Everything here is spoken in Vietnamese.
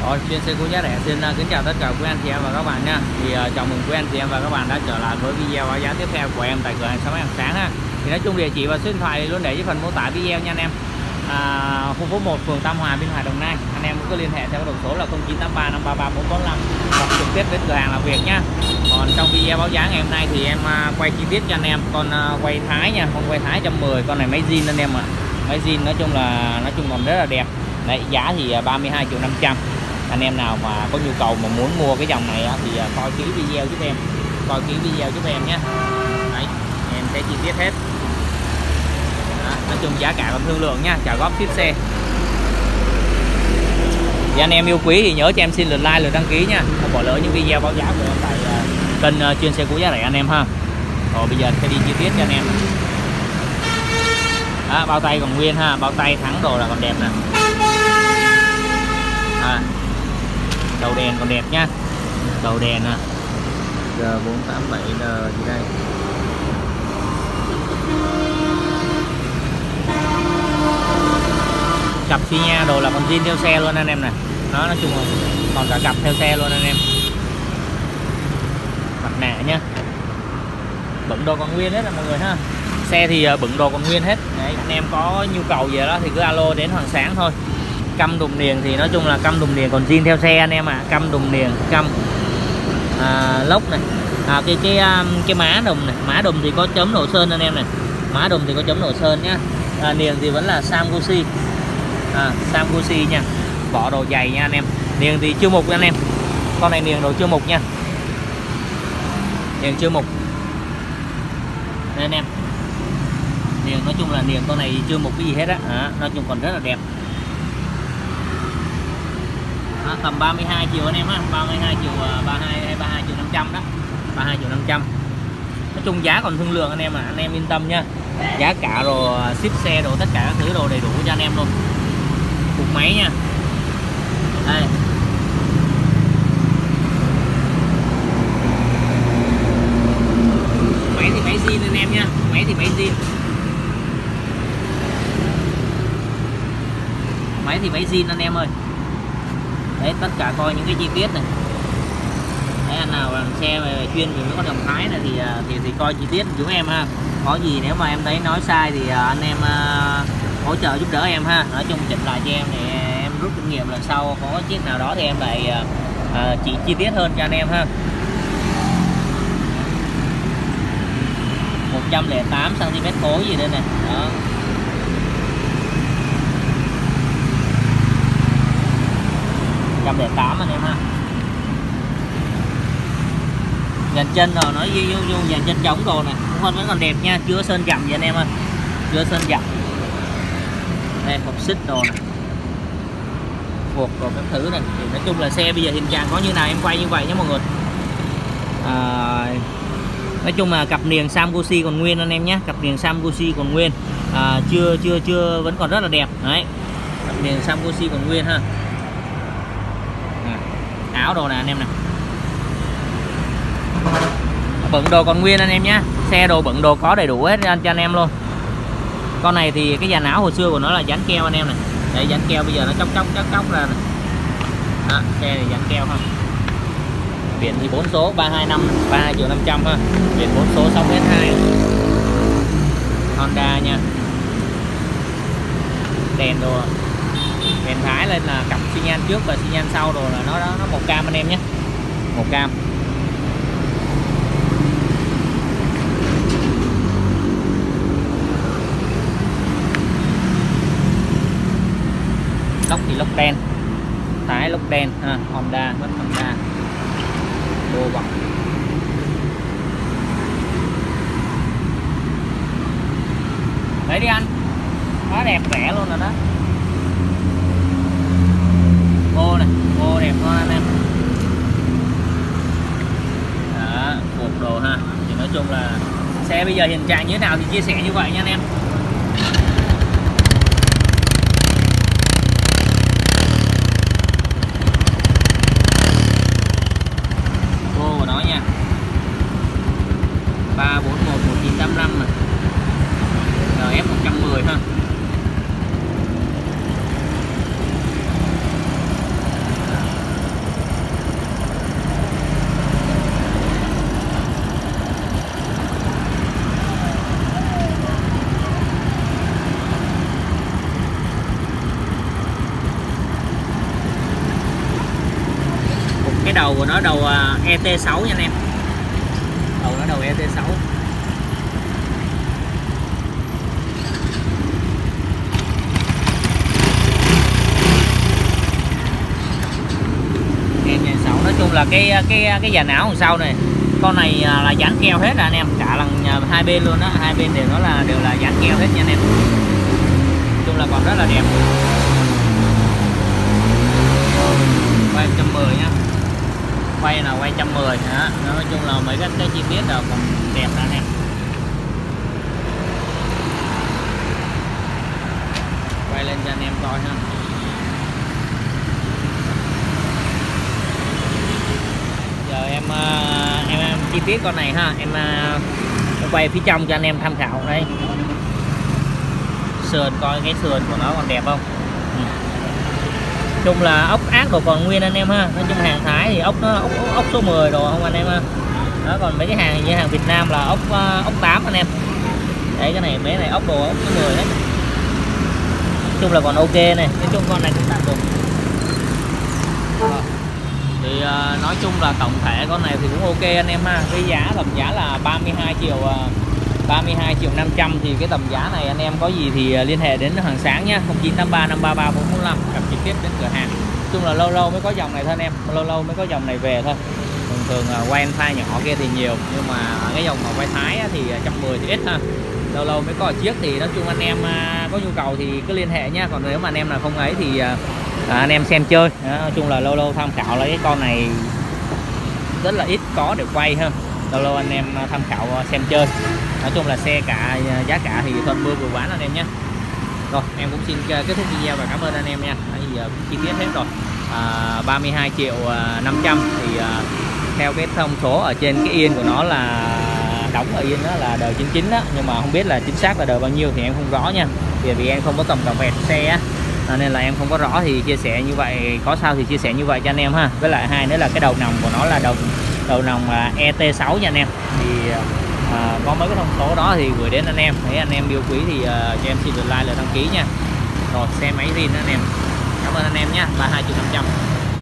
Rồi, chuyên xe cũ giá rẻ xin kính chào tất cả quý anh chị em và các bạn nha. Thì chào mừng quý anh chị em và các bạn đã trở lại với video báo giá tiếp theo của em tại cửa hàng xe máy Hàng Sáng ha. Thì nói chung địa chỉ và số điện thoại luôn để dưới phần mô tả video nha anh em. Khu phố 1 phường Tam Hòa, Biên Hòa, Đồng Nai. Anh em cũng có liên hệ theo đầu số là 0983 533 445 hoặc trực tiếp đến cửa hàng làm việc nha. Còn trong video báo giá ngày hôm nay thì em quay chi tiết cho anh em con quay Thái nha, con quay Thái 110, con này máy zin anh em ạ. Máy zin nói chung còn rất là đẹp. Đấy, giá thì 32.500.000. Anh em nào mà có nhu cầu mà muốn mua cái dòng này thì coi kỹ video giúp em, nhé. Đấy, em sẽ chi tiết hết. Đó, nói chung giá cả còn thương lượng nha, trả góp ship xe. Thì anh em yêu quý thì nhớ cho em xin lượt like, lượt đăng ký nha, không bỏ lỡ những video báo giá của em tại kênh chuyên xe cũ giá rẻ anh em ha. Rồi bây giờ sẽ đi chi tiết cho anh em. Đó, bao tay còn nguyên ha, bao tay thắng đồ là còn đẹp nè. Đầu đèn còn đẹp nha, đầu đèn nè, G487N gì đây, cặp xi nha đồ là còn zin theo xe luôn anh em này. Nó nói chung là còn cả cặp theo xe luôn anh em. Mặt nạ nhá, bận đồ còn nguyên hết là mọi người ha. Xe thì bận đồ còn nguyên hết. Đấy, anh em có nhu cầu gì đó thì cứ alo đến Hoàng Sáng thôi. Căm đùm niền thì nói chung là căm đùm niền còn zin theo xe anh em ạ. Căm đùm niền, căm lốc này, cái má đùm này, má đùm thì có chấm độ sơn anh em này, má đùm thì có chấm độ sơn nhá. Niền thì vẫn là Samgusi, Samgusi nha, vỏ đồ dày nha anh em. Niền thì chưa mục anh em, con này niền đồ chưa mục nha, niền chưa mục đây anh em. Niền nói chung là niền con này chưa mục cái gì hết á, nói chung còn rất là đẹp. Tầm 32 triệu anh em á, 32 triệu, 32 triệu 500 đó, 32 triệu 500. Nói chung giá còn thương lượng anh em anh em yên tâm nha. Giá cả rồi ship xe đồ tất cả các thứ đồ đầy đủ cho anh em luôn. Cục máy nha. Đây. Máy thì máy zin anh em nha, máy thì máy zin. Máy thì máy zin anh em ơi. Đấy, tất cả coi những cái chi tiết này. Đấy, anh nào làm xe về chuyên về mấy con dòng Thái này thì coi chi tiết chúng em ha. Có gì nếu mà em thấy nói sai thì anh em hỗ trợ giúp đỡ em ha. Nói chung chỉnh lại cho em để em rút kinh nghiệm, lần sau có chiếc nào đó thì em lại chỉ chi tiết hơn cho anh em ha. 108 cm khối gì đây này. Đó. Trăm 108 anh em ha. Dàn chân rồi nói vô dàn chân trống đồ này vẫn còn đẹp nha, chưa sơn dặm gì anh em ơi, chưa sơn dặm. Đây hộp xích đồ này, phuộc rồi các thứ này. Thì nói chung là xe bây giờ hiện trạng có như nào em quay như vậy nhé mọi người. Nói chung là cặp niềng Samgusi còn nguyên anh em nhé, cặp niềng Samgusi còn nguyên, chưa vẫn còn rất là đẹp. Đấy, cặp niềng Samgusi còn nguyên ha. Áo đồ này anh em nè, bận đồ còn nguyên anh em nhé, xe đồ bận đồ có đầy đủ hết cho anh em luôn. Con này thì cái dàn áo hồi xưa của nó là dán keo anh em này. Đây dán keo bây giờ nó chóc ra này. Đó, xe này dán keo ha. Biển thì 4 số 325, 32 triệu 500 ha. Biển 4 số 6m2 Honda nha. Đèn đồ, đèn Thái lên là cặp xi nhan trước và xi nhan sau rồi là nó màu cam anh em nhé, màu cam. Lốc thì lốc đen, Thái lốc đen ha, Honda rất Honda. Đồ bọc. Đấy đi anh, quá đẹp rẻ luôn rồi đó. Ô này, ô đẹp ngon anh em. Đó, cột đồ ha. Thì nói chung là xe bây giờ hiện trạng như thế nào thì chia sẻ như vậy nha anh em. Ô của nó nha, 341 1985 này, RF 110 ha. đầu của nó đầu ET6 nha anh em. Đầu nó đầu ET6. ET6 nói chung là cái dàn áo đằng sau này, con này là dán keo hết rồi anh em, cả lần hai bên luôn đó, hai bên đều là dán keo hết nha anh em. Nói chung là còn rất là đẹp. Quay 110 nhá, quay là quay 110 đó. Nói chung là mấy cái chi tiết đều còn đẹp đó anh em. Quay lên cho anh em coi ha. Giờ em chi tiết con này ha, em quay phía trong cho anh em tham khảo đây. Sườn, coi cái sườn của nó còn đẹp không. Chung là ốc ác đồ còn nguyên anh em ha. Nói chung hàng Thái thì ốc nó ốc số 10 đồ không anh em ha. Đó, còn mấy cái hàng như hàng Việt Nam là ốc 8 anh em. Đấy, cái này mấy này ốc đồ ốc số 10 đấy. Nói chung là còn ok này, nói chung con này cũng tạm được. Thì nói chung là tổng thể con này thì cũng ok anh em ha. Cái giá tầm giá là 32 triệu 500 thì cái tầm giá này anh em có gì thì liên hệ đến Hoàng Sáng nhá, 0983 533 445, gặp trực tiếp đến cửa hàng. Nói chung là lâu lâu mới có dòng này thôi anh em, lâu lâu mới có dòng này về thôi. Thường quay phai nhỏ kia thì nhiều, nhưng mà cái dòng mà quay Thái thì 110 thì ít ha. Lâu lâu mới có chiếc thì nói chung anh em có nhu cầu thì cứ liên hệ nha. Còn nếu mà anh em là không ấy thì anh em xem chơi. Đó, nói chung là lâu lâu tham khảo lấy cái con này rất là ít có để quay ha. Lâu lâu anh em tham khảo xem chơi. Nói chung là xe cả giá cả thì thuận mưa vừa bán anh em nhé. Rồi em cũng xin kết thúc video và cảm ơn anh em nha. Bây giờ chi tiết hết rồi. 32 triệu 500 thì theo cái thông số ở trên cái yên của nó là đóng ở yên đó là đời 99 đó, nhưng mà không biết là chính xác là đời bao nhiêu thì em không rõ nha. Vì em không có cầm cà vẹt xe á, nên là em không có rõ, thì chia sẻ như vậy, có sao thì chia sẻ như vậy cho anh em ha. Với lại hai nữa là cái đầu nòng của nó là đầu nòng ET6 nha anh em. Thì có mấy cái thông số đó thì gửi đến anh em. Thấy anh em yêu quý thì cho em xin được like, là đăng ký nha. Rồi xe máy zin anh em. Cảm ơn anh em nhé. 32 triệu 500.